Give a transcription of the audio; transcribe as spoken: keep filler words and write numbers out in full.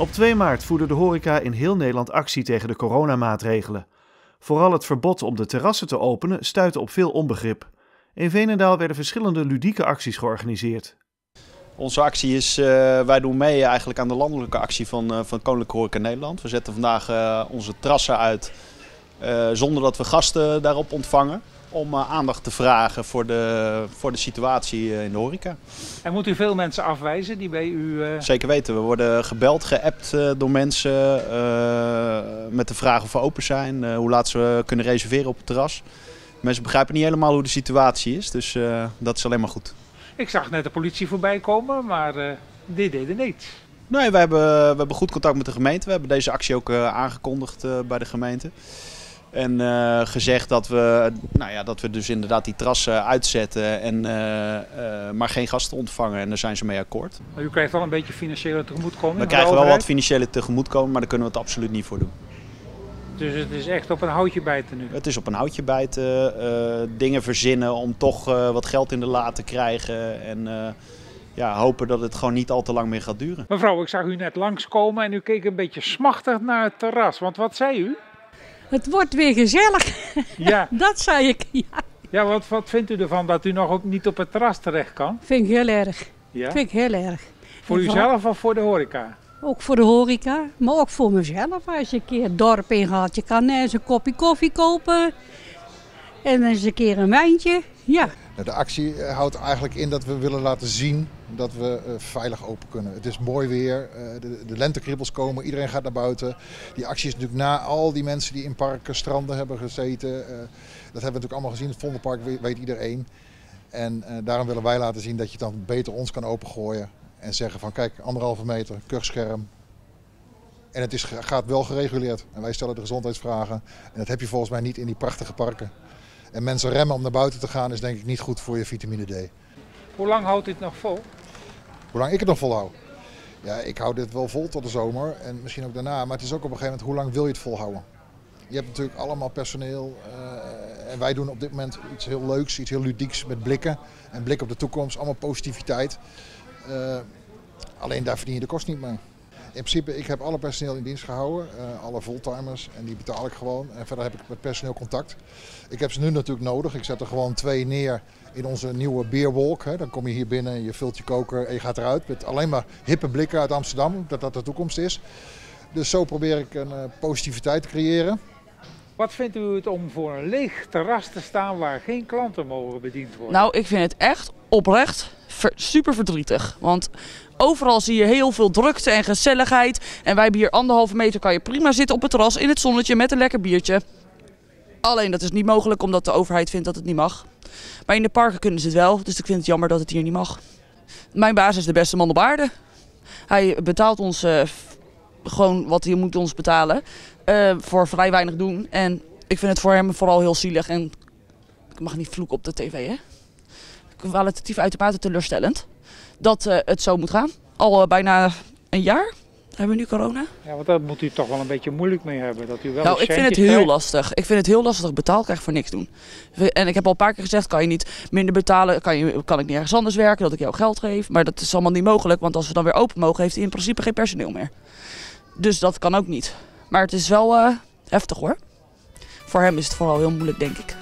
Op twee maart voerde de horeca in heel Nederland actie tegen de coronamaatregelen. Vooral het verbod om de terrassen te openen stuitte op veel onbegrip. In Veenendaal werden verschillende ludieke acties georganiseerd. Onze actie is, uh, wij doen mee eigenlijk aan de landelijke actie van, uh, van Koninklijke Horeca Nederland. We zetten vandaag uh, onze terrassen uit uh, zonder dat we gasten daarop ontvangen. Om uh, aandacht te vragen voor de, voor de situatie uh, in de horeca. En moet u veel mensen afwijzen die bij u... Uh... Zeker weten. We worden gebeld, geappt uh, door mensen uh, met de vraag of we open zijn. Uh, hoe laat ze kunnen reserveren op het terras. Mensen begrijpen niet helemaal hoe de situatie is, dus uh, dat is alleen maar goed. Ik zag net de politie voorbij komen, maar uh, dit deed er niet. Nee, we hebben, we hebben goed contact met de gemeente. We hebben deze actie ook uh, aangekondigd uh, bij de gemeente. En uh, gezegd dat we, nou ja, dat we dus inderdaad die terrassen uitzetten, en, uh, uh, maar geen gasten ontvangen. En daar zijn ze mee akkoord. Maar u krijgt wel een beetje financiële tegemoetkoming? We krijgen wel wat financiële tegemoetkoming, maar daar kunnen we het absoluut niet voor doen. Dus het is echt op een houtje bijten nu? Het is op een houtje bijten, uh, dingen verzinnen om toch uh, wat geld in de la te krijgen. En uh, ja, hopen dat het gewoon niet al te lang meer gaat duren. Mevrouw, ik zag u net langskomen en u keek een beetje smachtig naar het terras. Want wat zei u? Het wordt weer gezellig. Ja. Dat zei ik, ja. Ja, wat, wat vindt u ervan dat u nog op, niet op het terras terecht kan? Vind ik heel erg. Ja? Vind ik heel erg. Voor en uzelf of voor de horeca? Ook voor de horeca, maar ook voor mezelf. Als je een keer het dorp ingaat, je kan eens een kopje koffie kopen. En eens een keer een wijntje, ja. De actie houdt eigenlijk in dat we willen laten zien dat we uh, veilig open kunnen. Het is mooi weer, uh, de, de lentekribbels komen, iedereen gaat naar buiten. Die actie is natuurlijk na al die mensen die in parken, stranden hebben gezeten. Uh, dat hebben we natuurlijk allemaal gezien, het Vondelpark weet, weet iedereen. En uh, daarom willen wij laten zien dat je dan beter ons kan opengooien. En zeggen van kijk, anderhalve meter, kuchscherm. En het is, gaat wel gereguleerd. En wij stellen de gezondheidsvragen. En dat heb je volgens mij niet in die prachtige parken. En mensen remmen om naar buiten te gaan is denk ik niet goed voor je vitamine D. Hoe lang houdt dit nog vol? Hoe lang ik het nog volhoud? Ja, ik hou dit wel vol tot de zomer en misschien ook daarna. Maar het is ook op een gegeven moment, hoe lang wil je het volhouden? Je hebt natuurlijk allemaal personeel. Uh, en wij doen op dit moment iets heel leuks, iets heel ludieks met blikken. En blik op de toekomst, allemaal positiviteit. Uh, alleen daar verdien je de kost niet mee. In principe, ik heb alle personeel in dienst gehouden, uh, alle fulltimers, en die betaal ik gewoon. En verder heb ik met personeel contact. Ik heb ze nu natuurlijk nodig. Ik zet er gewoon twee neer in onze nieuwe beerwalk. Hè. Dan kom je hier binnen, je vult je koker en je gaat eruit. Met alleen maar hippe blikken uit Amsterdam, dat dat de toekomst is. Dus zo probeer ik een uh, positiviteit te creëren. Wat vindt u het om voor een leeg terras te staan waar geen klanten mogen bediend worden? Nou, ik vind het echt oprecht ver, super verdrietig. Want overal zie je heel veel drukte en gezelligheid. En wij hebben hier anderhalve meter, kan je prima zitten op het terras in het zonnetje met een lekker biertje. Alleen dat is niet mogelijk omdat de overheid vindt dat het niet mag. Maar in de parken kunnen ze het wel, dus ik vind het jammer dat het hier niet mag. Mijn baas is de beste man op aarde. Hij betaalt ons uh, gewoon wat hij moet ons betalen. Uh, voor vrij weinig doen. En ik vind het voor hem vooral heel zielig. En ik mag niet vloeken op de tv, hè. Kwalitatief uitermate teleurstellend dat uh, het zo moet gaan. Al uh, bijna een jaar hebben we nu corona. Ja, want daar moet u toch wel een beetje moeilijk mee hebben. Dat u wel nou, ik vind het heel krijgt. lastig. Ik vind het heel lastig betaald krijgen voor niks doen. En ik heb al een paar keer gezegd, kan je niet minder betalen, kan, je, kan ik niet ergens anders werken, dat ik jou geld geef. Maar dat is allemaal niet mogelijk, want als we dan weer open mogen, heeft hij in principe geen personeel meer. Dus dat kan ook niet. Maar het is wel uh, heftig hoor. Voor hem is het vooral heel moeilijk, denk ik.